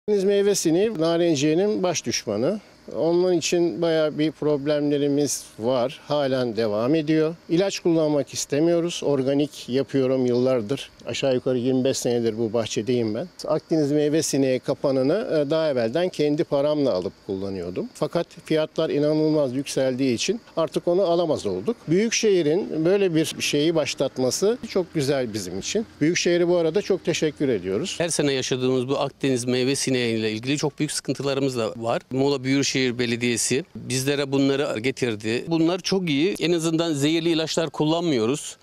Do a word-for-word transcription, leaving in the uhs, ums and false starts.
Deniz meyve sineği narenciyenin baş düşmanı. Onun için bayağı bir problemlerimiz var. Halen devam ediyor. İlaç kullanmak istemiyoruz. Organik yapıyorum yıllardır. Aşağı yukarı yirmi beş senedir bu bahçedeyim ben. Akdeniz meyve sineği kapanını daha evvelden kendi paramla alıp kullanıyordum. Fakat fiyatlar inanılmaz yükseldiği için artık onu alamaz olduk. Büyükşehir'in böyle bir şeyi başlatması çok güzel bizim için. Büyükşehir'e bu arada çok teşekkür ediyoruz. Her sene yaşadığımız bu Akdeniz meyve sineği ile ilgili çok büyük sıkıntılarımız da var. Muğla Büyükşehir Belediyesi bizlere bunları getirdi. Bunlar çok iyi. En azından zehirli ilaçlar kullanmıyoruz.